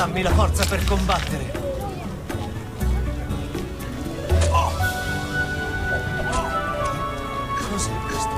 Dammi la forza per combattere. Cos'è questo?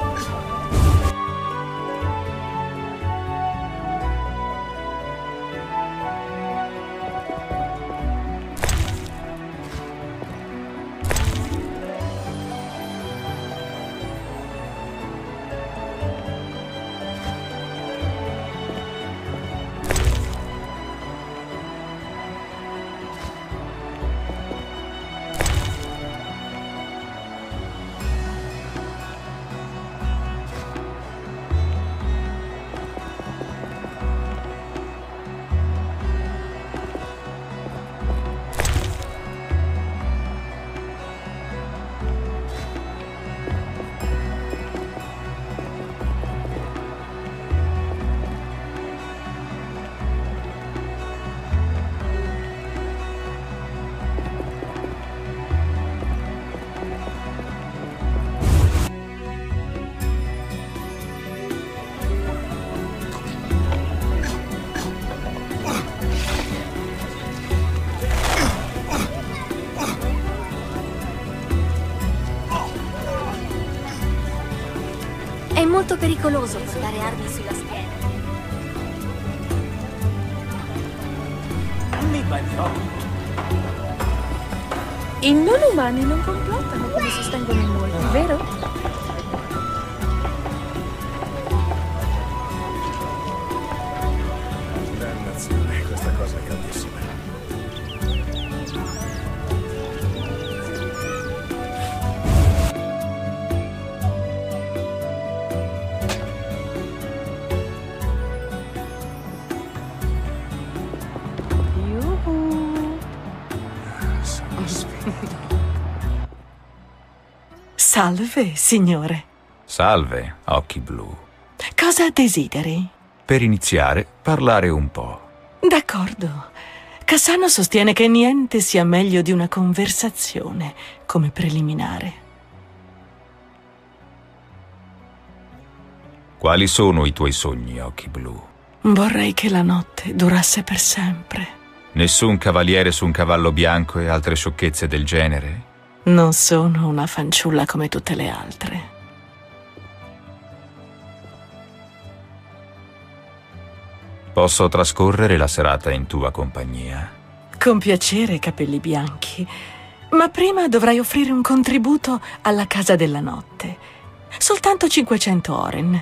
È molto pericoloso portare armi sulla schiena. Mi bagnò. I non umani non complottano come sostengono in molti, vero? Dannazione, questa cosa è grandissima. Salve, signore. Salve, occhi blu. Cosa desideri? Per iniziare, parlare un po'. D'accordo. Cassano sostiene che niente sia meglio di una conversazione come preliminare. Quali sono i tuoi sogni, occhi blu? Vorrei che la notte durasse per sempre. Nessun cavaliere su un cavallo bianco e altre sciocchezze del genere? Non sono una fanciulla come tutte le altre. Posso trascorrere la serata in tua compagnia? Con piacere, capelli bianchi. Ma prima dovrai offrire un contributo alla Casa della Notte. Soltanto 500 oren.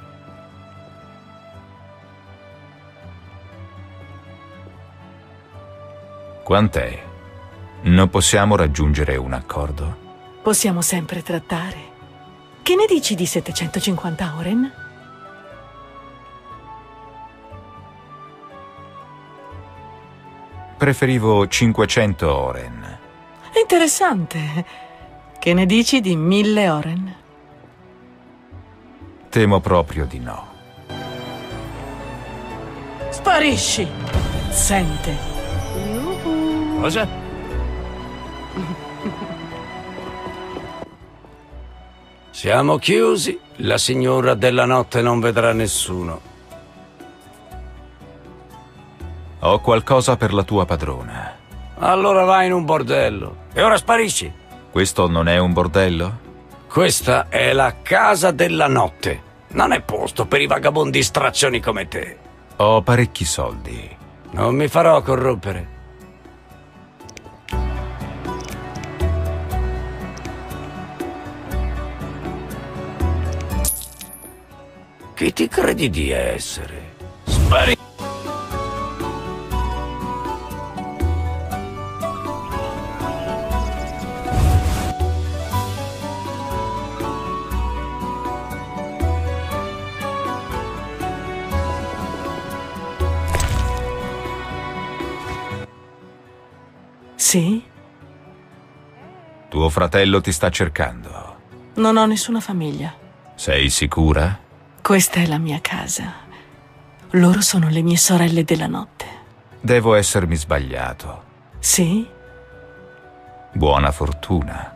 Quant'è? Non possiamo raggiungere un accordo? Possiamo sempre trattare. Che ne dici di 750 oren? Preferivo 500 oren. Interessante. Che ne dici di 1000 oren? Temo proprio di no. Sparisci! Sente. Cosa? Siamo chiusi, la signora della notte non vedrà nessuno. Ho qualcosa per la tua padrona. Allora vai in un bordello e ora sparisci. Questo non è un bordello? Questa è la casa della notte. Non è posto per i vagabondi straccioni come te. Ho parecchi soldi. Non mi farò corrompere. Chi ti credi di essere? Spari! Sì? Tuo fratello ti sta cercando. Non ho nessuna famiglia. Sei sicura? Questa è la mia casa. Loro sono le mie sorelle della notte. Devo essermi sbagliato. Sì? Buona fortuna.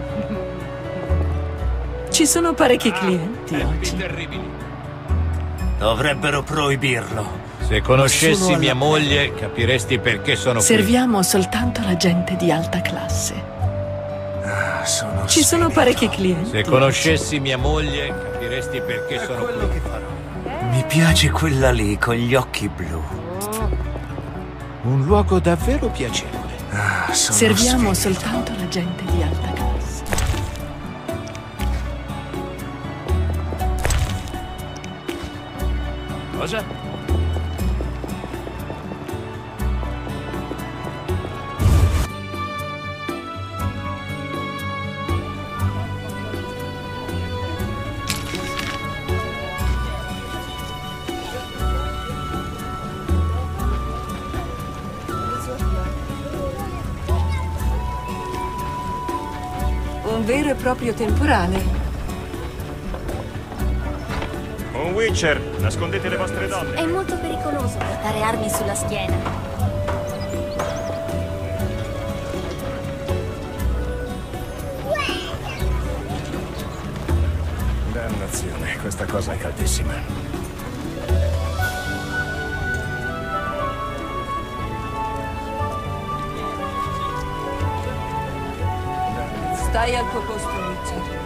Ci sono parecchi clienti oggi. Terribili. Dovrebbero proibirlo. Se conoscessi Nessuno mia alla- moglie, capiresti perché sono Serviamo soltanto la gente di alta classe. Sono Ci sono sfinito. parecchi qui. clienti. Se conoscessi mia moglie, capiresti perché È sono quello qui. che farò. Mi piace quella lì con gli occhi blu. Un luogo davvero piacevole. Sono Serviamo sfinito. soltanto la gente di alta classe. Cosa? Un vero e proprio temporale. Un Witcher, nascondete le vostre donne. È molto pericoloso portare armi sulla schiena. Dannazione, questa cosa è caldissima. Stai al tuo posto, Witcher.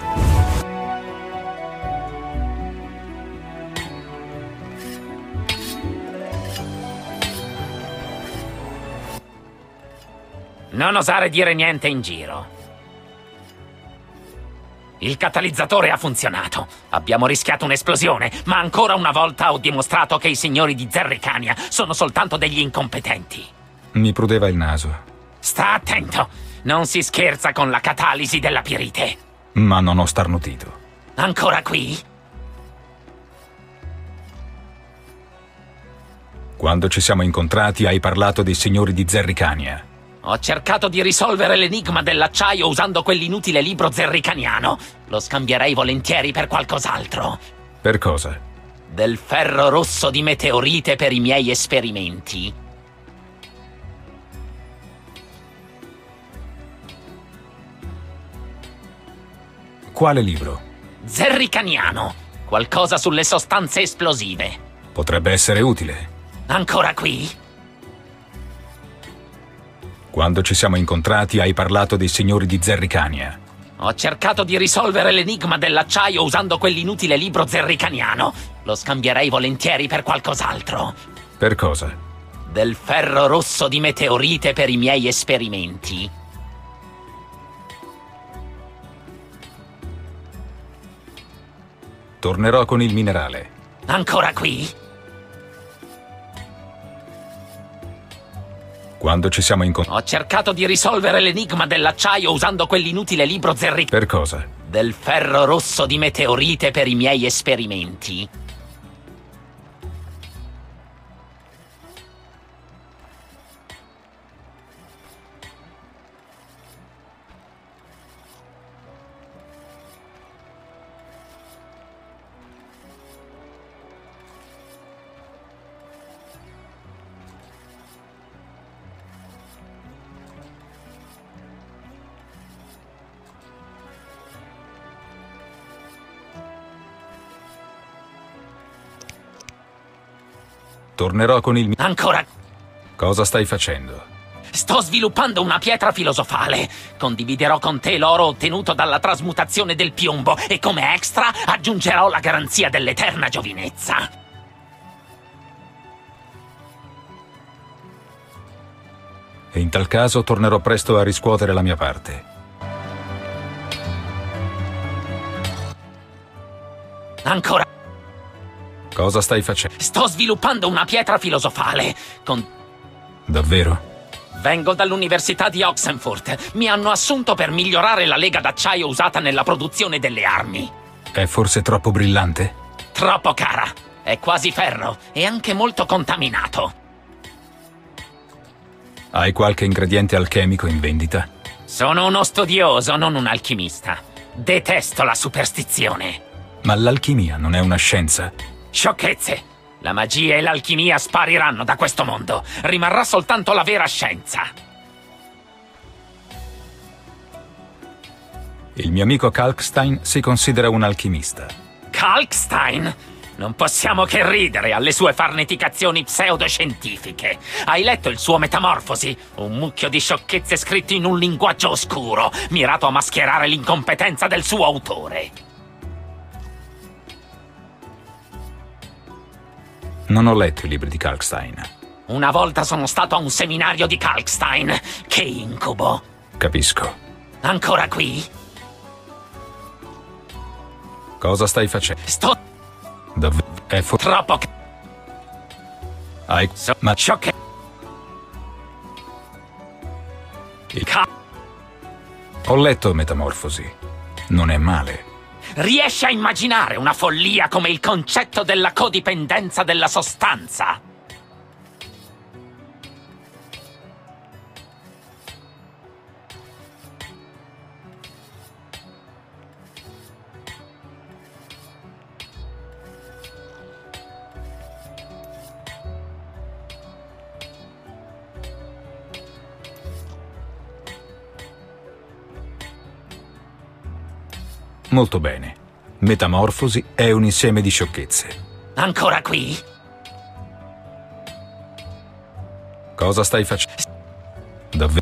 Non osare dire niente in giro. Il catalizzatore ha funzionato. Abbiamo rischiato un'esplosione, ma ancora una volta ho dimostrato che i signori di Zerricania sono soltanto degli incompetenti. Mi prudeva il naso, Sta attento! Non si scherza con la catalisi della pirite. ma non ho starnutito. Ancora qui? Quando ci siamo incontrati hai parlato dei signori di Zerricania. Ho cercato di risolvere l'enigma dell'acciaio usando quell'inutile libro zerricaniano. Lo scambierei volentieri per qualcos'altro. Per cosa? Del ferro rosso di meteorite per i miei esperimenti. Quale libro? Zerricaniano. Qualcosa sulle sostanze esplosive. Potrebbe essere utile. Ancora qui? Quando ci siamo incontrati hai parlato dei signori di Zerricania. Ho cercato di risolvere l'enigma dell'acciaio usando quell'inutile libro zerricaniano. Lo scambierei volentieri per qualcos'altro. Per cosa? Del ferro rosso di meteorite per i miei esperimenti. Tornerò con il minerale. Ancora qui? Quando ci siamo incontrati. Ho cercato di risolvere l'enigma dell'acciaio usando quell'inutile libro Per cosa? del ferro rosso di meteorite per i miei esperimenti. Tornerò con il... Ancora... Cosa stai facendo? Sto sviluppando una pietra filosofale. Condividerò con te l'oro ottenuto dalla trasmutazione del piombo e come extra aggiungerò la garanzia dell'eterna giovinezza. E in tal caso tornerò presto a riscuotere la mia parte. Ancora... Cosa stai facendo? Sto sviluppando una pietra filosofale. Davvero? Vengo dall'Università di Oxenfurt. Mi hanno assunto per migliorare la lega d'acciaio usata nella produzione delle armi. È forse troppo brillante? Troppo cara. È quasi ferro e anche molto contaminato. Hai qualche ingrediente alchemico in vendita? Sono uno studioso, non un alchimista. Detesto la superstizione. Ma l'alchimia non è una scienza? Sciocchezze! La magia e l'alchimia spariranno da questo mondo. Rimarrà soltanto la vera scienza. Il mio amico Kalkstein si considera un alchimista. Kalkstein? Non possiamo che ridere alle sue farneticazioni pseudoscientifiche. Hai letto il suo Metamorfosi? Un mucchio di sciocchezze scritte in un linguaggio oscuro, mirato a mascherare l'incompetenza del suo autore. Non ho letto i libri di Kalkstein. Una volta sono stato a un seminario di Kalkstein. Che incubo! Capisco. Ancora qui? Cosa stai facendo? Sto È troppo Ma sciocche. Ho letto Metamorfosi. Non è male. Riesci a immaginare una follia come il concetto della codipendenza della sostanza? Molto bene. Metamorfosi è un insieme di sciocchezze. Ancora qui? Cosa stai facendo? Davvero?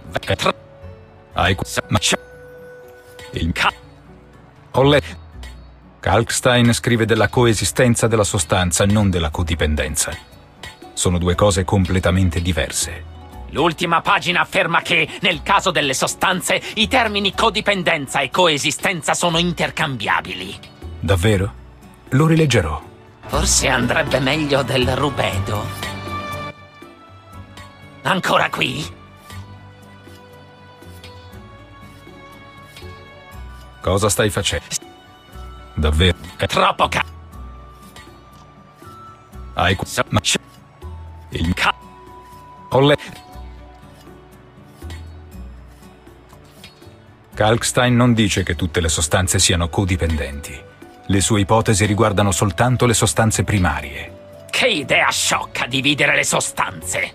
Ho letto. Kalkstein scrive della coesistenza della sostanza, non della codipendenza. Sono due cose completamente diverse. L'ultima pagina afferma che, nel caso delle sostanze, i termini codipendenza e coesistenza sono intercambiabili. Davvero? Lo rileggerò. Forse andrebbe meglio del rubedo. Ancora qui? Cosa stai facendo? Davvero? Troppo Ho letto. Kalkstein non dice che tutte le sostanze siano codipendenti. Le sue ipotesi riguardano soltanto le sostanze primarie. Che idea sciocca dividere le sostanze!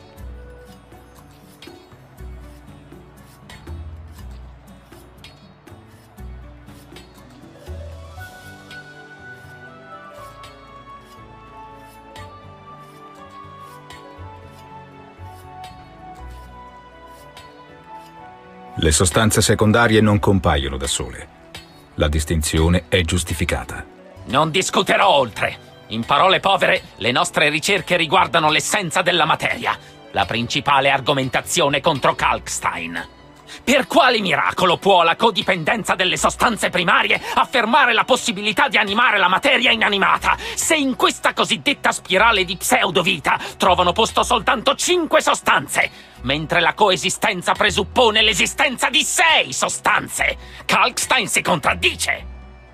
Le sostanze secondarie non compaiono da sole. La distinzione è giustificata. Non discuterò oltre. In parole povere, le nostre ricerche riguardano l'essenza della materia, la principale argomentazione contro Kalkstein. Per quale miracolo può la codipendenza delle sostanze primarie affermare la possibilità di animare la materia inanimata, se in questa cosiddetta spirale di pseudovita trovano posto soltanto 5 sostanze, mentre la coesistenza presuppone l'esistenza di 6 sostanze? Kalkstein si contraddice!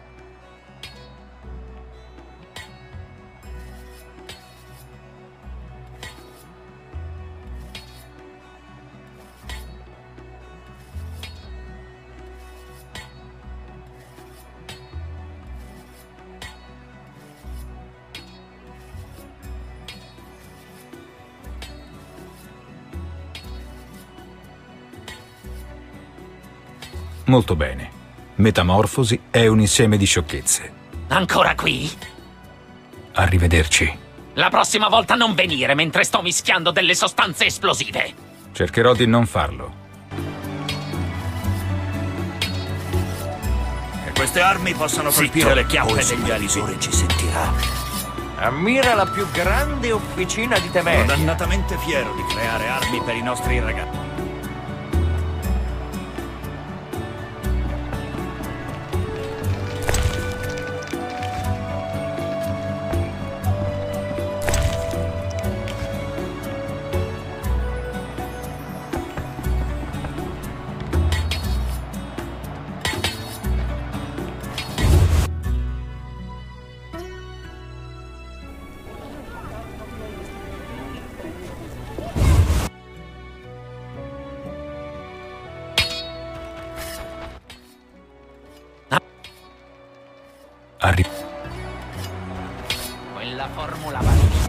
Molto bene. Metamorfosi è un insieme di sciocchezze. Ancora qui? Arrivederci. La prossima volta non venire mentre sto mischiando delle sostanze esplosive. Cercherò di non farlo. Che queste armi possano colpire le chiappe degli alisori. Ci sentirà. Ammira la più grande officina di Temeria. Sono dannatamente fiero di creare armi per i nostri ragazzi. Quella formula va lì.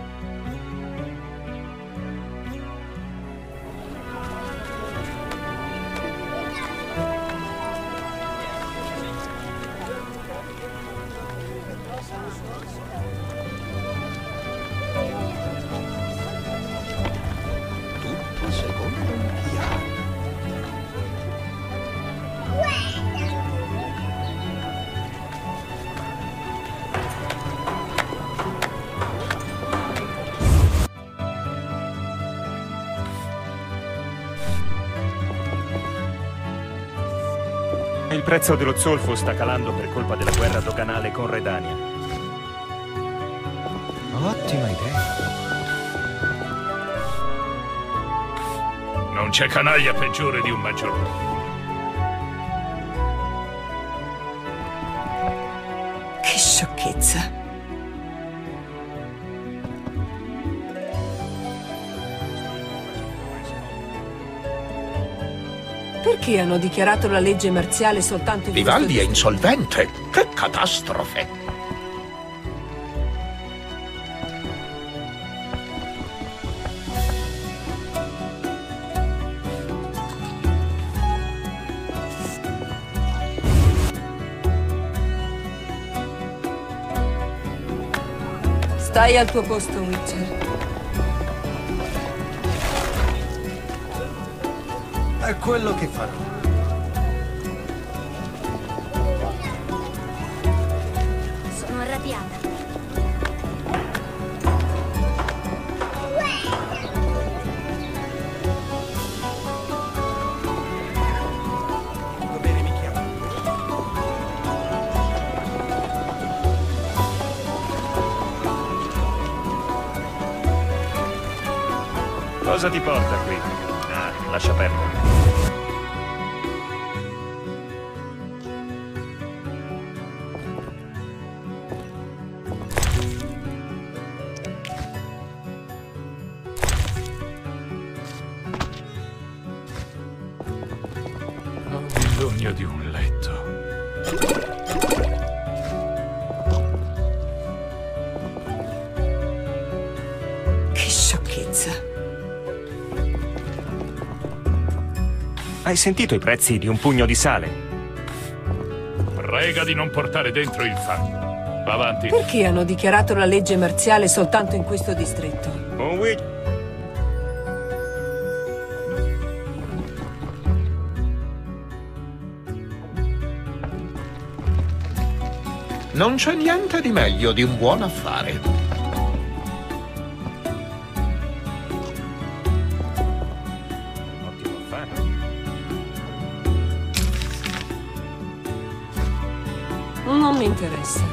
Il prezzo dello zolfo sta calando per colpa della guerra doganale con Redania. Ottima idea. Non c'è canaglia peggiore di un maggiordomo. Che sciocchezza. Perché hanno dichiarato la legge marziale soltanto in Vivaldi è insolvente. Che catastrofe! Stai al tuo posto, Witcher. È quello che farò. Sono arrabbiata. Va bene, mi chiamo. Cosa ti porta qui? Ah, lascia perdere. Ho bisogno di un letto. Che sciocchezza. Hai sentito i prezzi di un pugno di sale? Prega di non portare dentro il fango. Va avanti. Perché hanno dichiarato la legge marziale soltanto in questo distretto? Un witch. Non c'è niente di meglio di un buon affare. Non mi interessa.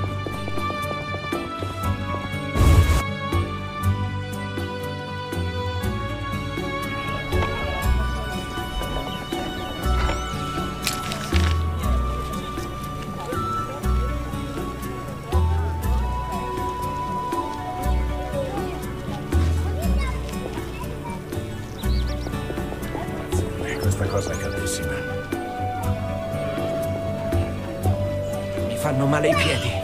Questa cosa è caldissima. Mi fanno male i piedi.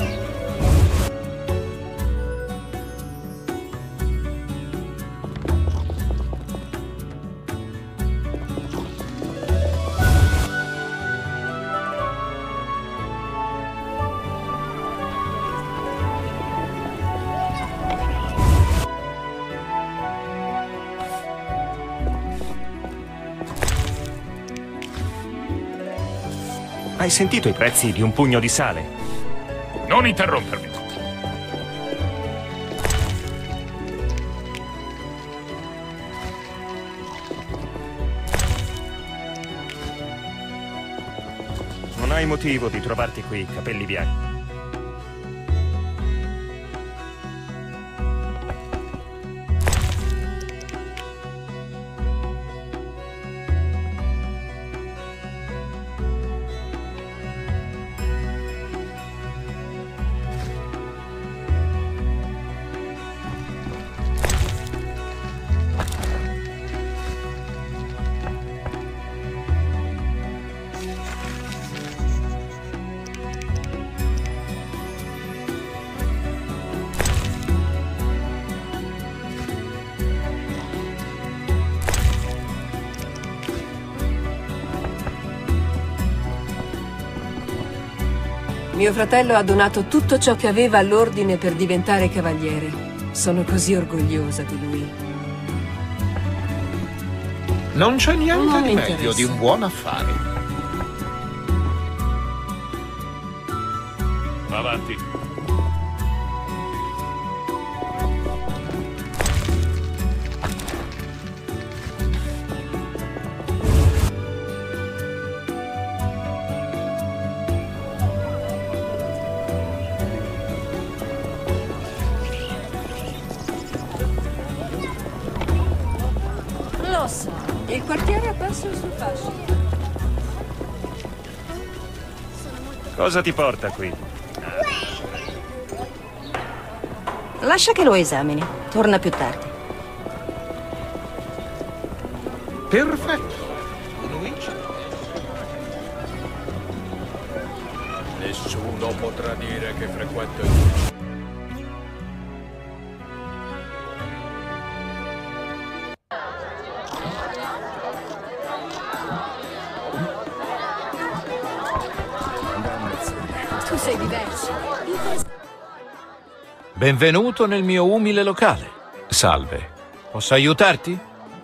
Hai sentito i prezzi di un pugno di sale? Non interrompermi. Non hai motivo di trovarti qui, capelli bianchi. Mio fratello ha donato tutto ciò che aveva all'ordine per diventare cavaliere. Sono così orgogliosa di lui. Non c'è niente Non di mi meglio interessa. di un buon affare. Va avanti. addosso. Il quartiere ha perso il suo fascino. Cosa ti porta qui? Lascia che lo esamini. Torna più tardi. Perfetto. Luigi. Nessuno potrà dire che frequento il... Tu sei diverso. Benvenuto nel mio umile locale. Salve. Posso aiutarti?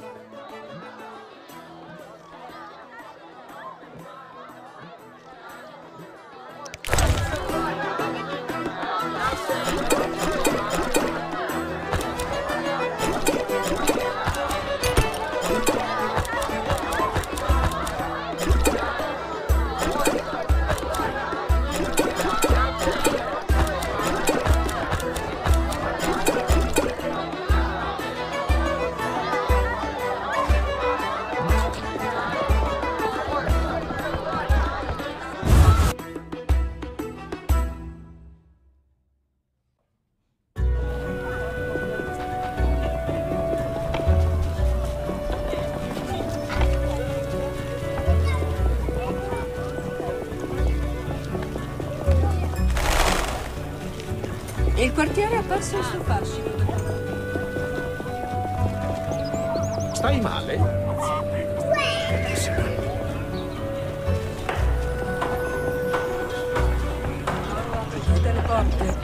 Il quartiere ha perso il suo fascino. Stai male? Chiude le porte.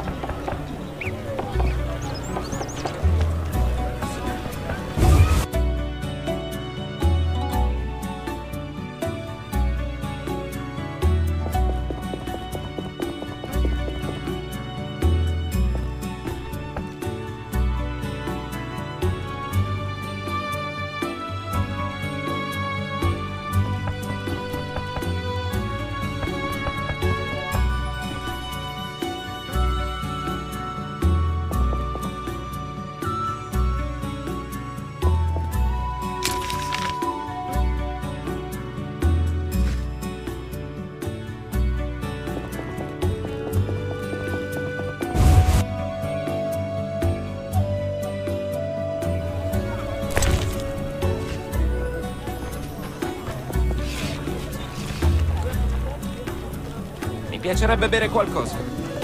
Mi piacerebbe bere qualcosa.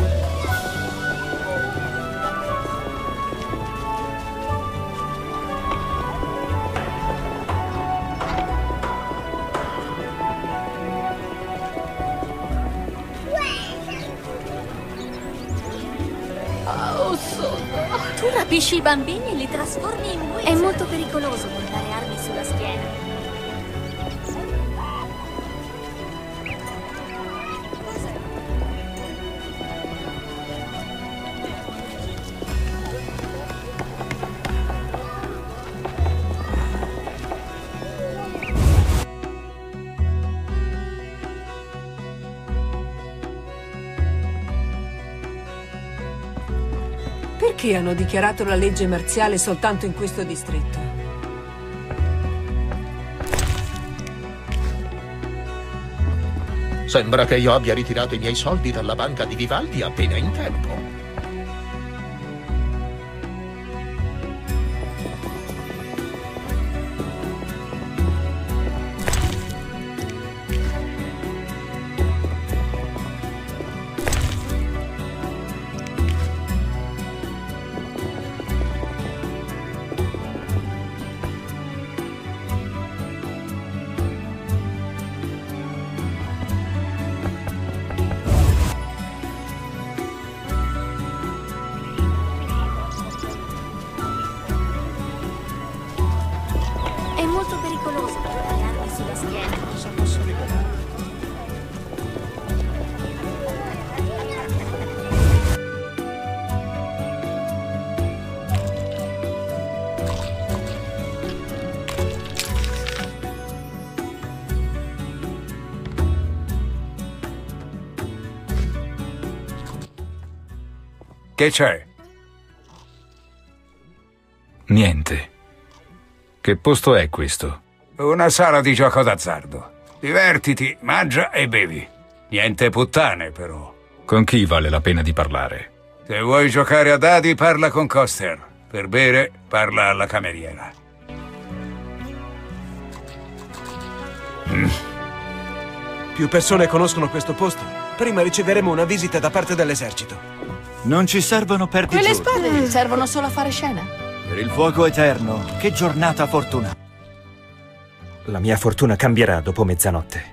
Tu rapisci i bambini e li trasformi in wizard. È molto pericoloso portare armi sulla schiena. Perché hanno dichiarato la legge marziale soltanto in questo distretto? Sembra che io abbia ritirato i miei soldi dalla banca di Vivaldi appena in tempo. È molto pericoloso portare armi sulla schiena. Cosa posso rivelare? Che c'è? Niente. Che posto è questo? Una sala di gioco d'azzardo. Divertiti, mangia e bevi. Niente puttane, però. Con chi vale la pena di parlare? Se vuoi giocare a dadi, parla con Coster. Per bere, parla alla cameriera. Più persone conoscono questo posto, prima riceveremo una visita da parte dell'esercito. Non ci servono perdigiorni. Quelle spade servono solo a fare scena. Per il fuoco eterno, che giornata fortunata. La mia fortuna cambierà dopo mezzanotte.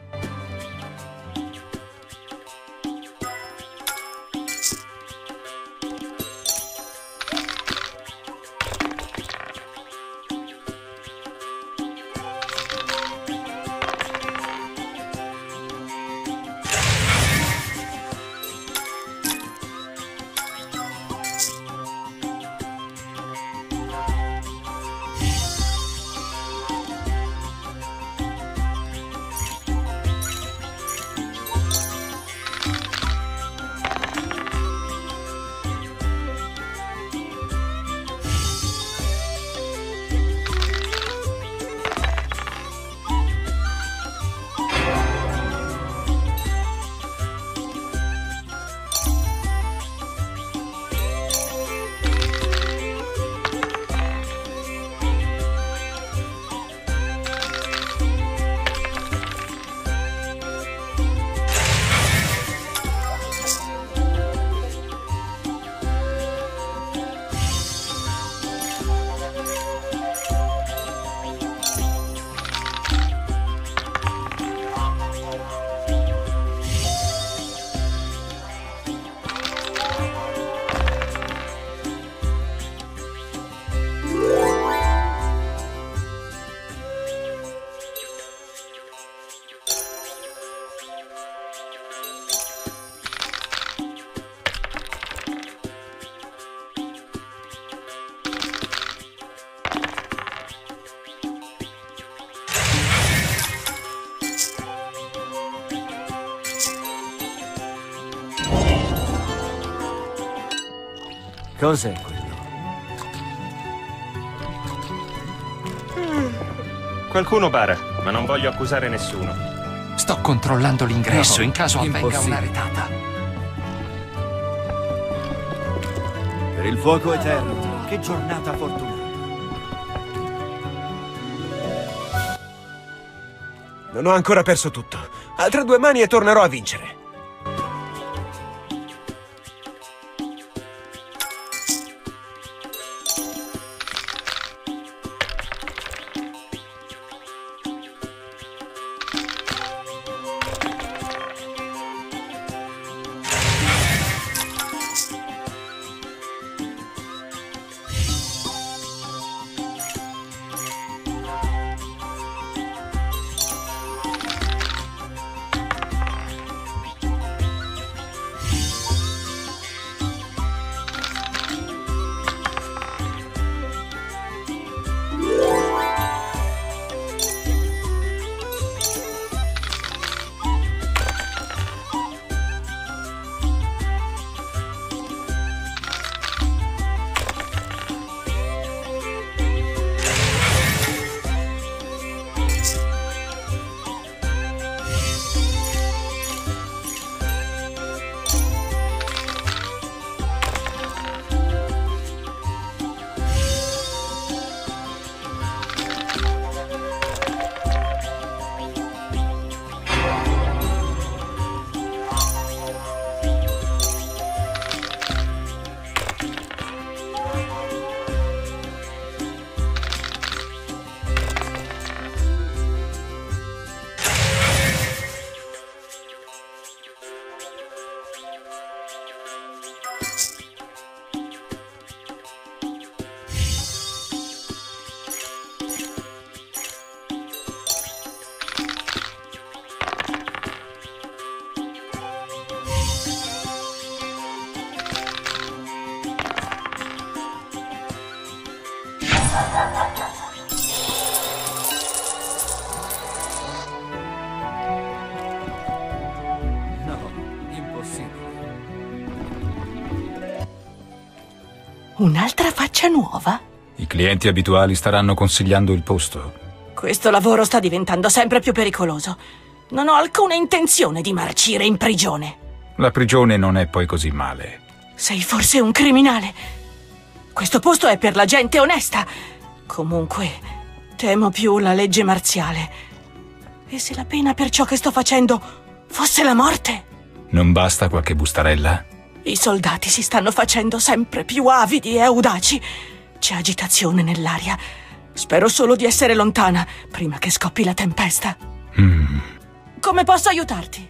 Cos'è quello? Qualcuno bara, ma non voglio accusare nessuno. Sto controllando l'ingresso No, in caso avvenga impossibile. una retata. Per il fuoco eterno, che giornata fortunata. Non ho ancora perso tutto. Altre 2 mani e tornerò a vincere. Un'altra faccia nuova? I Clienti abituali staranno consigliando il posto. Questo lavoro sta diventando sempre più pericoloso. Non ho alcuna intenzione di marcire in prigione. La prigione non è poi così male. Sei forse un criminale? Questo posto è per la gente onesta. Comunque, temo più la legge marziale. E se la pena per ciò che sto facendo fosse la morte? Non basta qualche bustarella? I soldati si stanno facendo sempre più avidi e audaci. C'è agitazione nell'aria. Spero solo di essere lontana prima che scoppi la tempesta. Come posso aiutarti?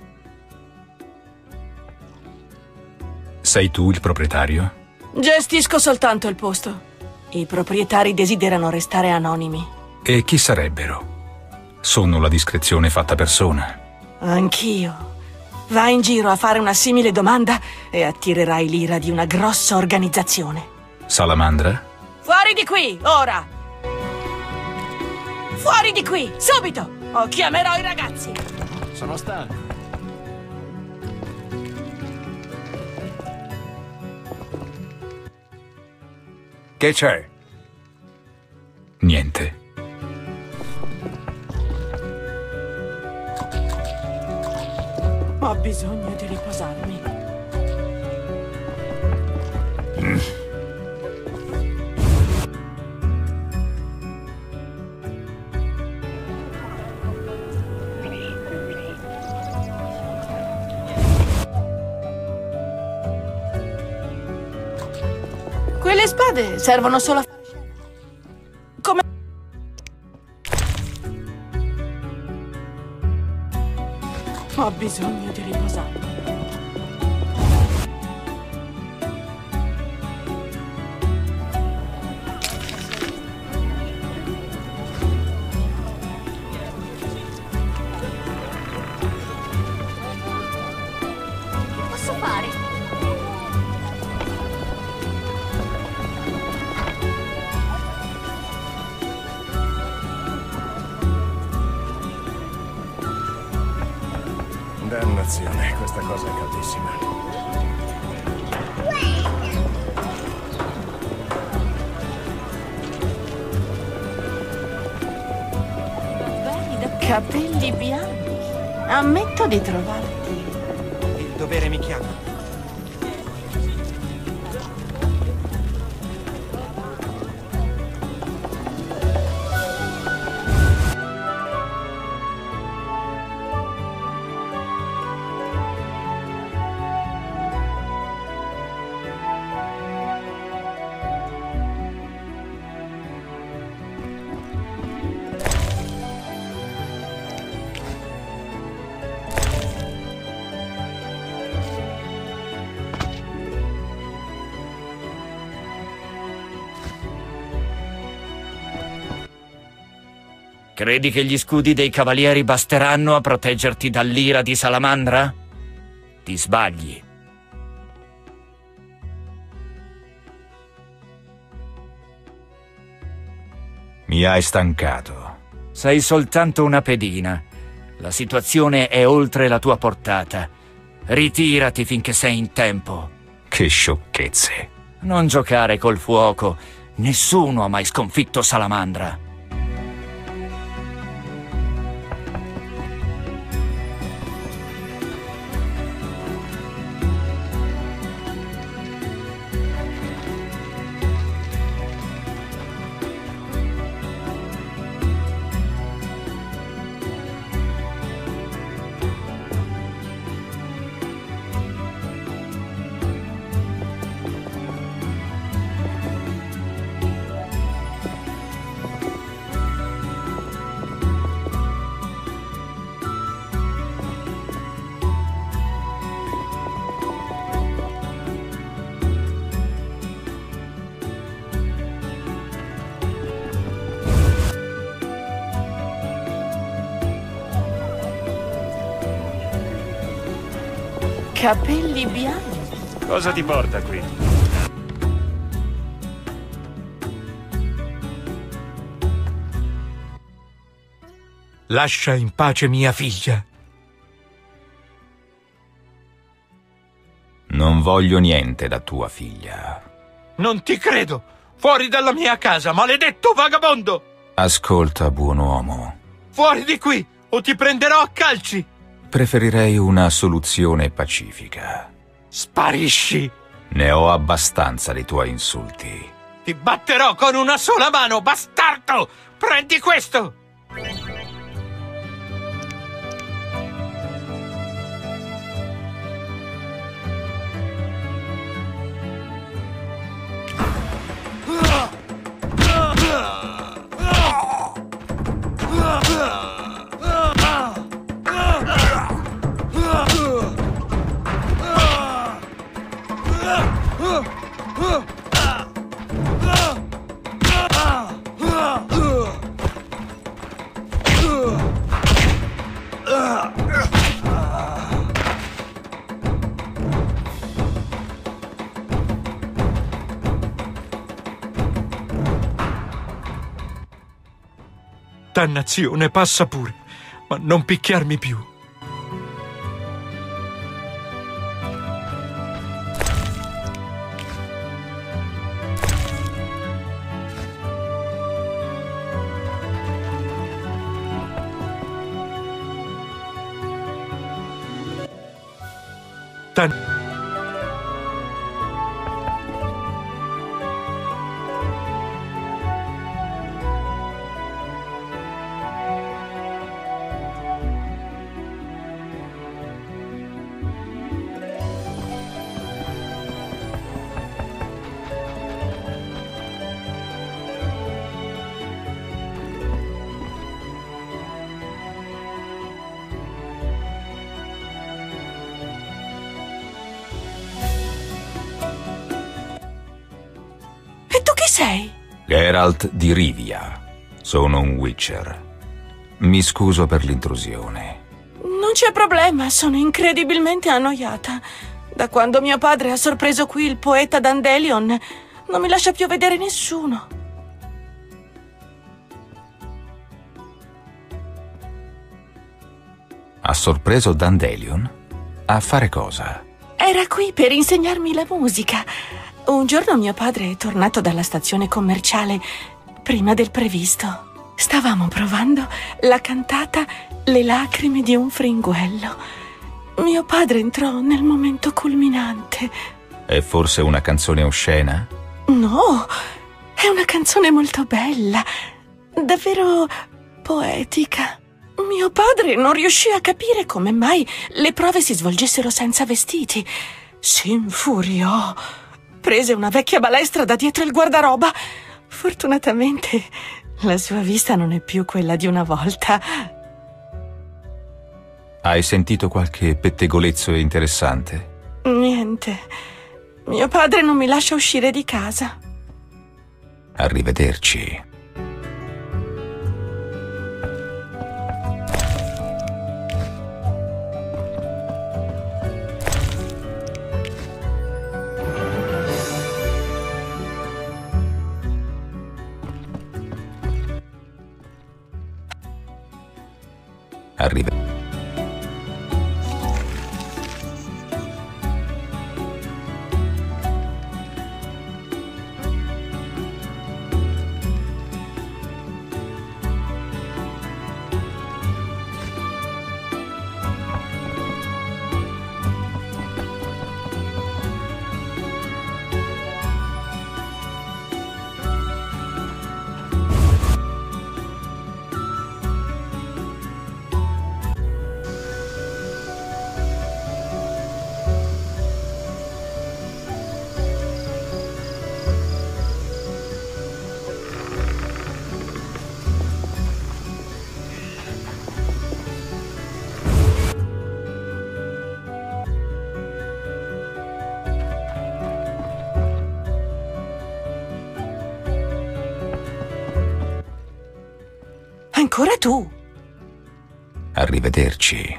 Sei tu il proprietario? Gestisco soltanto il posto. I proprietari desiderano restare anonimi. E chi sarebbero? Sono la discrezione fatta persona. Anch'io. Vai in giro a fare una simile domanda e attirerai l'ira di una grossa organizzazione. Salamandra? Fuori di qui, ora! Fuori di qui, subito! O chiamerò i ragazzi! Sono stanco. Che c'è? Niente. Ho bisogno di riposarmi. Quelle spade servono solo a fare scena. Come... Ho bisogno di riposarmi. Che posso fare? Dannazione, questa cosa è caldissima. Capelli bianchi. Ammetto di trovarti. Il dovere mi chiama. Credi che gli scudi dei cavalieri basteranno a proteggerti dall'ira di Salamandra? Ti sbagli. Mi hai stancato. Sei soltanto una pedina. La situazione è oltre la tua portata. Ritirati finché sei in tempo. Che sciocchezze. Non giocare col fuoco. Nessuno ha mai sconfitto Salamandra. Capelli bianchi. Cosa ti porta qui? Lascia in pace mia figlia. Non voglio niente da tua figlia. Non ti credo! Fuori dalla mia casa, maledetto vagabondo! Ascolta, buon uomo. Fuori di qui, o ti prenderò a calci! Preferirei una soluzione pacifica. Sparisci! Ne ho abbastanza dei tuoi insulti. Ti batterò con una sola mano, bastardo! Prendi questo! Dannazione, passa pure, ma non picchiarmi più. Sei? Geralt di Rivia. Sono un Witcher. Mi scuso per l'intrusione. Non c'è problema, sono incredibilmente annoiata. Da quando mio padre ha sorpreso qui il poeta Dandelion, non mi lascia più vedere nessuno. Ha sorpreso Dandelion? A fare cosa? Era qui per insegnarmi la musica. Un giorno mio padre è tornato dalla stazione commerciale prima del previsto. Stavamo provando la cantata Le lacrime di un fringuello. Mio padre entrò nel momento culminante. È forse una canzone oscena? No, è una canzone molto bella, davvero poetica. Mio padre non riuscì a capire come mai le prove si svolgessero senza vestiti. Si infuriò. Prese una vecchia balestra da dietro il guardaroba. Fortunatamente la sua vista non è più quella di una volta. Hai sentito qualche pettegolezzo interessante? Niente. Mio padre non mi lascia uscire di casa. Arrivederci. Ancora tu? Arrivederci.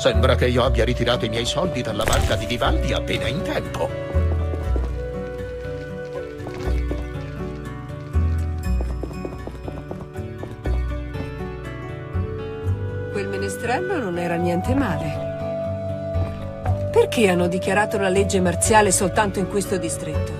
Sembra che io abbia ritirato i miei soldi dalla banca di Vivaldi appena in tempo. Quel menestrello non era niente male. Perché hanno dichiarato la legge marziale soltanto in questo distretto?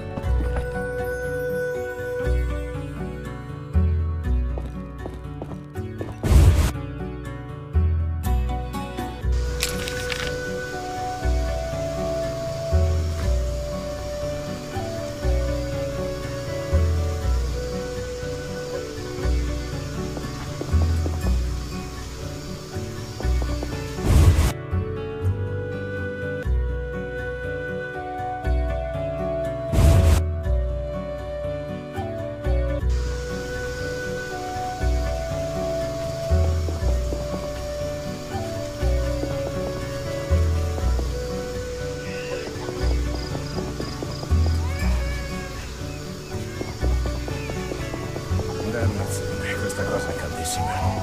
Dannazione, questa cosa è caldissima.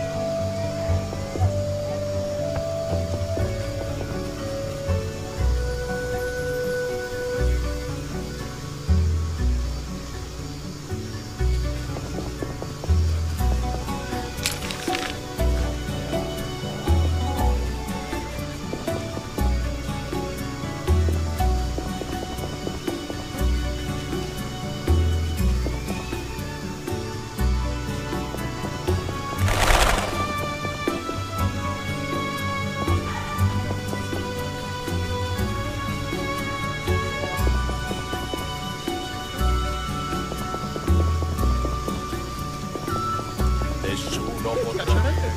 Nessuno può tacere.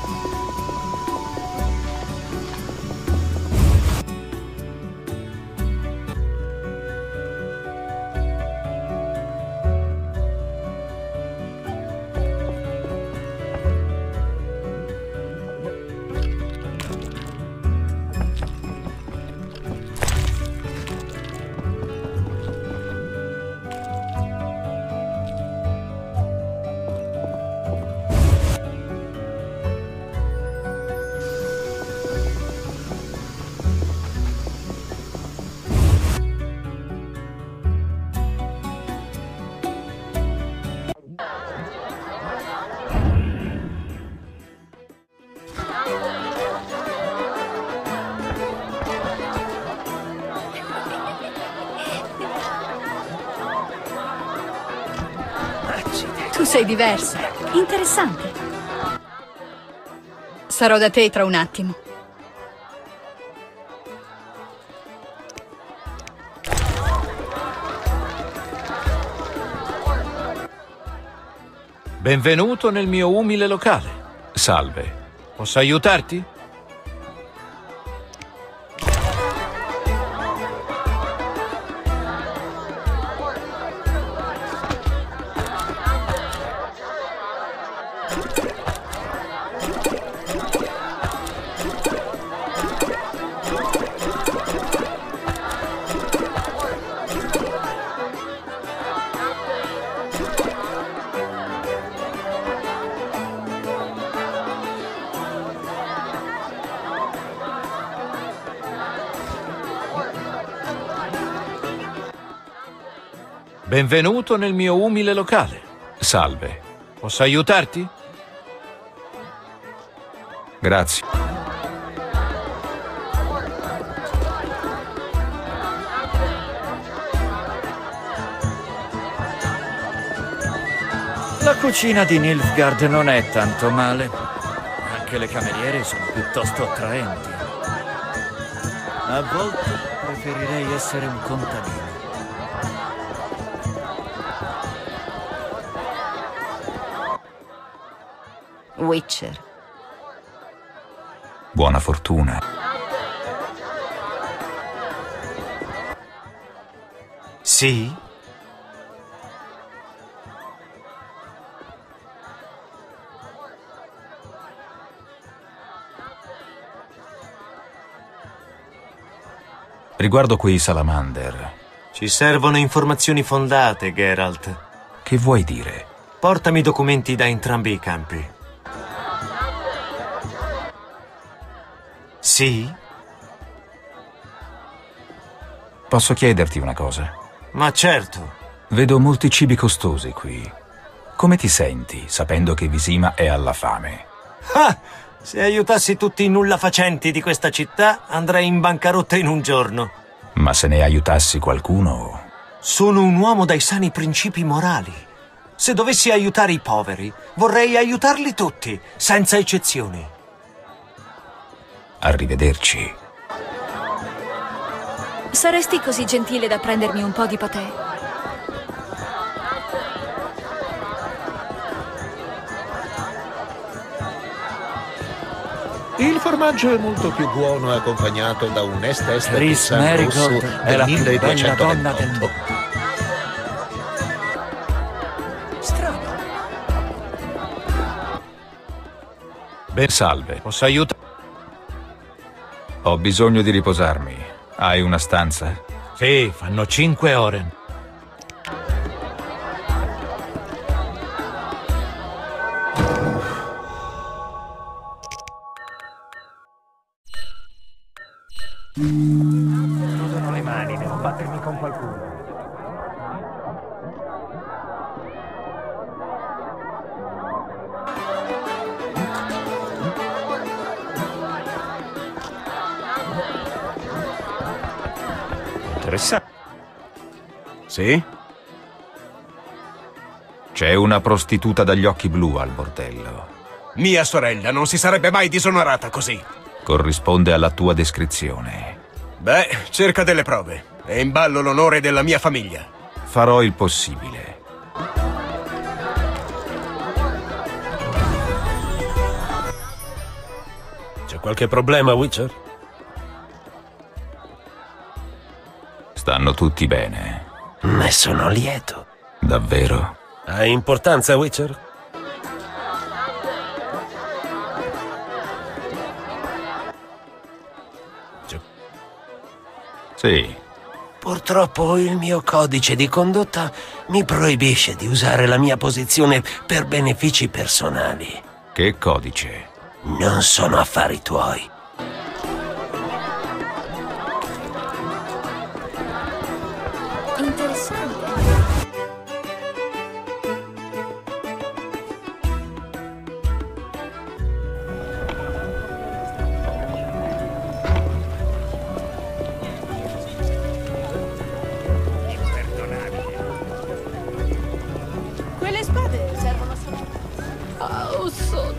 Tu sei diversa. Interessante. Sarò da te tra un attimo. Benvenuto nel mio umile locale. Salve. Posso aiutarti? Benvenuto nel mio umile locale. Salve. Posso aiutarti? Grazie. La cucina di Nilfgaard non è tanto male. Anche le cameriere sono piuttosto attraenti. A volte preferirei essere un contadino. Witcher. Buona fortuna. Sì? Riguardo quei salamander. Ci servono informazioni fondate, Geralt. Che vuoi dire? Portami documenti da entrambi i campi. Sì? Posso chiederti una cosa? Ma certo. Vedo molti cibi costosi qui. Come ti senti sapendo che Visima è alla fame? Ah! Se aiutassi tutti i nullafacenti di questa città, andrei in bancarotta in un giorno. Ma se ne aiutassi qualcuno... Sono un uomo dai sani principi morali. Se dovessi aiutare i poveri, vorrei aiutarli tutti, senza eccezioni. Arrivederci. Saresti così gentile da prendermi un po' di patè? Il formaggio è molto più buono accompagnato da un est Chris Marigold è la più bella donna del mondo. Strano. Ben salve. Posso aiutare? Ho bisogno di riposarmi. Hai una stanza? Sì, fanno 5 ore. Sudano le mani, devo battermi con qualcuno. Interessante. Sì? C'è una prostituta dagli occhi blu al bordello. Mia sorella non si sarebbe mai disonorata così. Corrisponde alla tua descrizione. Beh, cerca delle prove. È in ballo l'onore della mia famiglia. Farò il possibile. C'è qualche problema, Witcher? Stanno tutti bene. Ne sono lieto. Davvero? Ha importanza, Witcher? Sì. Purtroppo il mio codice di condotta mi proibisce di usare la mia posizione per benefici personali. Che codice? Non sono affari tuoi. Interessante. Quelle spade servono solo... Oh, sonno.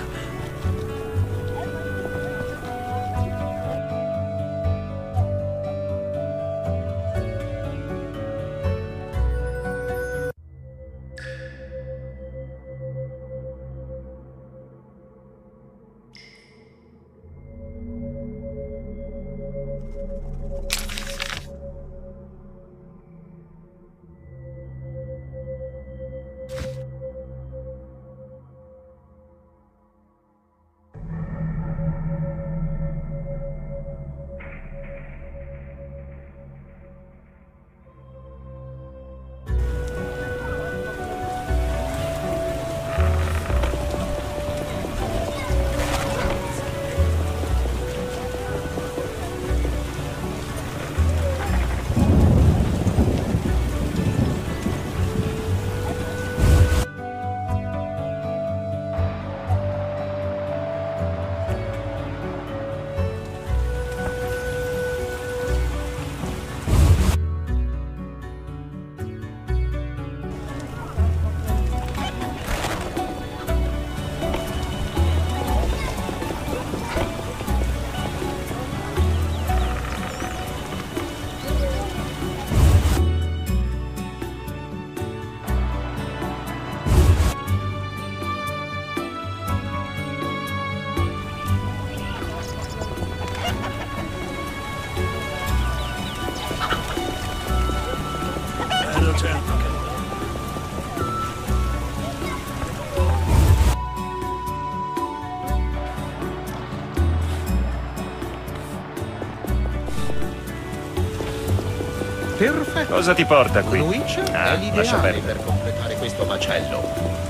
Perfetto. Cosa ti porta qui? Un Witcher è lascia l'ideale perdere. per completare questo macello.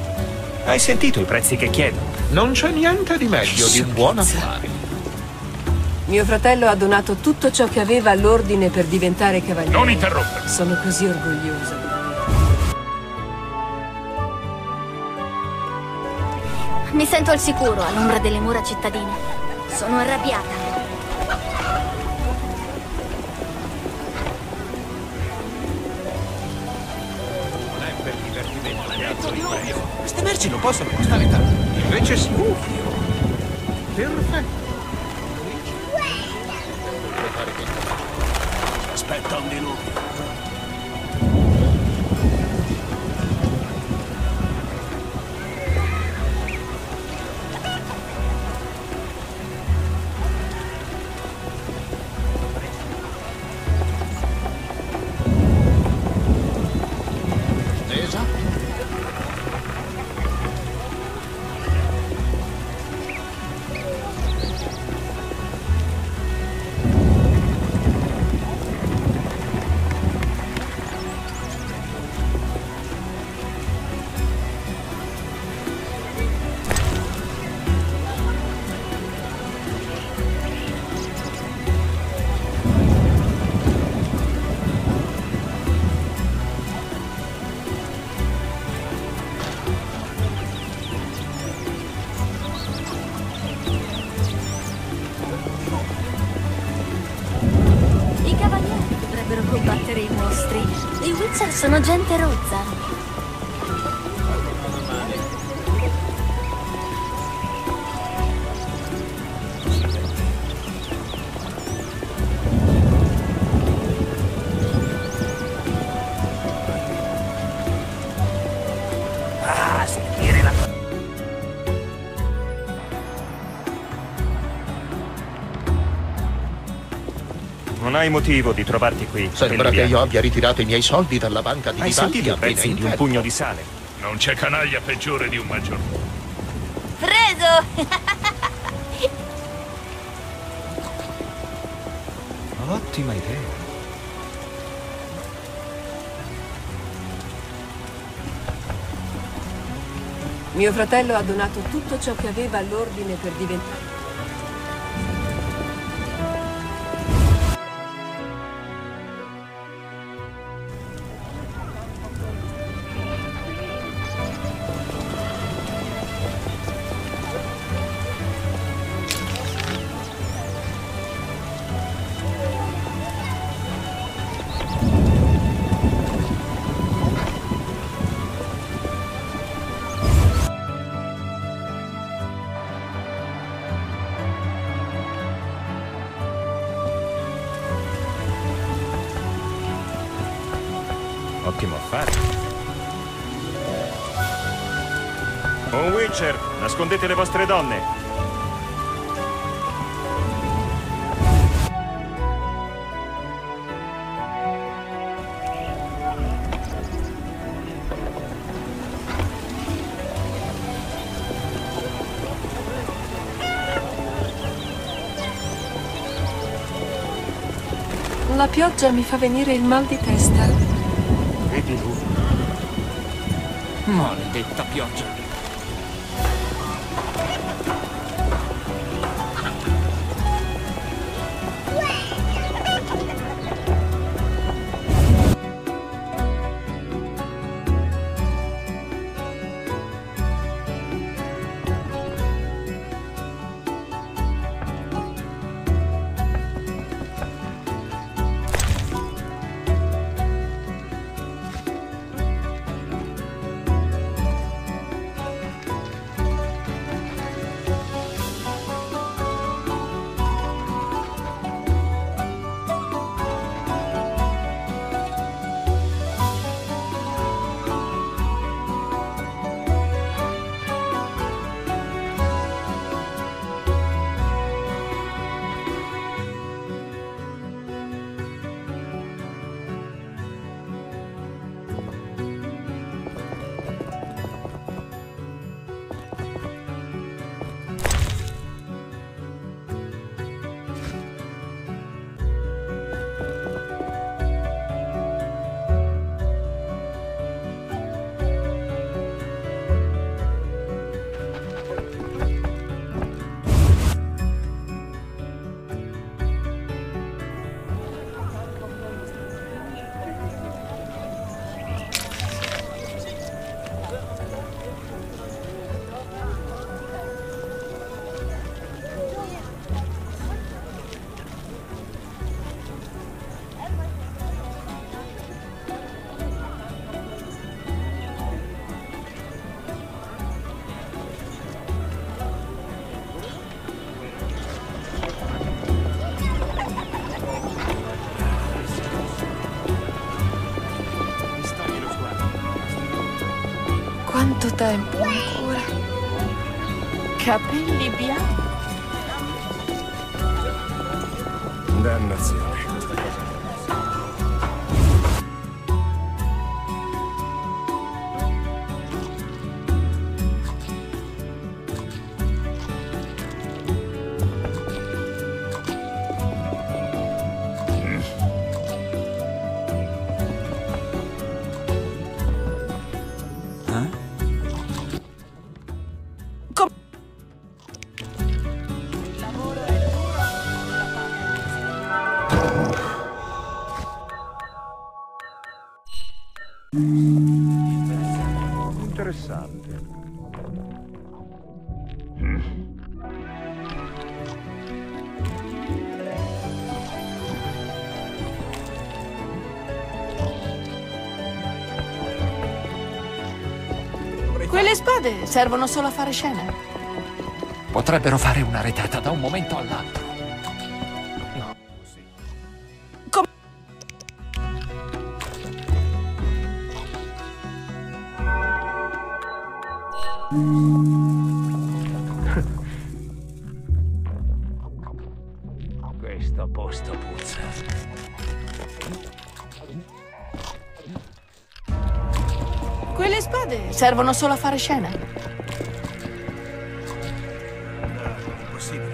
Hai sentito i prezzi che chiedono? Non c'è niente di meglio di un buon affare. Mio fratello ha donato tutto ciò che aveva all'ordine per diventare cavaliere. Non interrompere! Sono così orgoglioso. Mi sento al sicuro all'ombra delle mura cittadine. Sono arrabbiata. Non è per divertimento, ragazzo di premio. Queste merci non possono costare tanto. Invece sì. Perfetto. Aspetta un diluvio. Combattere i mostri. I Witcher sono gente rozza. Sentire la... Non hai motivo di trovarti qui. Sembra che io abbia ritirato i miei soldi dalla banca di Hai Vivaldi sentito i appena prezzi in di un tempo. pugno di sale? Non c'è canaglia peggiore di un maggiordomo. Preso! Ottima idea. Mio fratello ha donato tutto ciò che aveva all'ordine per diventare... Ottimo affare. Un Witcher, nascondete le vostre donne. La pioggia mi fa venire il mal di testa. E diluvio. Maledetta pioggia. tempo ancora. Capelli bianchi. Dannazione, questa cosa. Interessante. Quelle spade servono solo a fare scena. Potrebbero fare una retata da un momento all'altro. Questo posto puzza. Quelle spade servono solo a fare scena. Impossibile.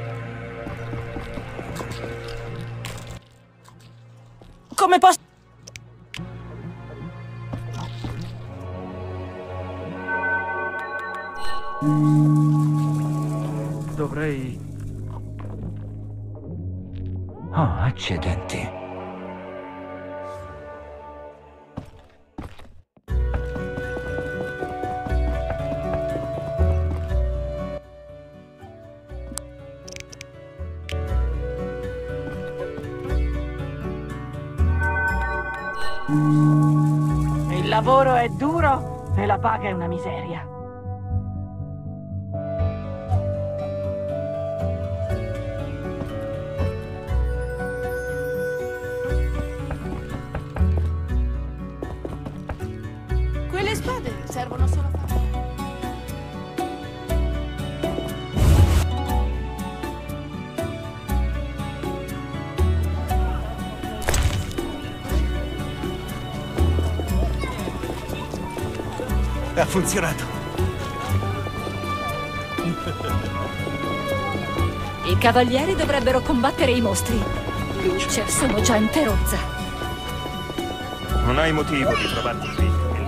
Come posso... Dovrei... Oh, accidenti. Il lavoro è duro e la paga è una miseria. Quelle spade servono solo a fare... Ha funzionato. I cavalieri dovrebbero combattere i mostri. Luce, sono gente rozza. Non hai motivo di trovarti qui.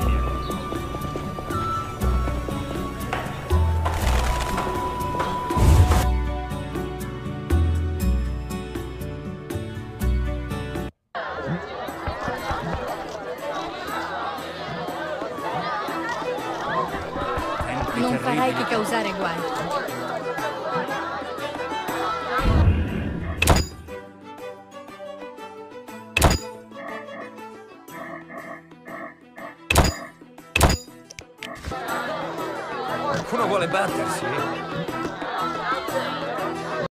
Non farai che causare guai. Qualcuno vuole battersi?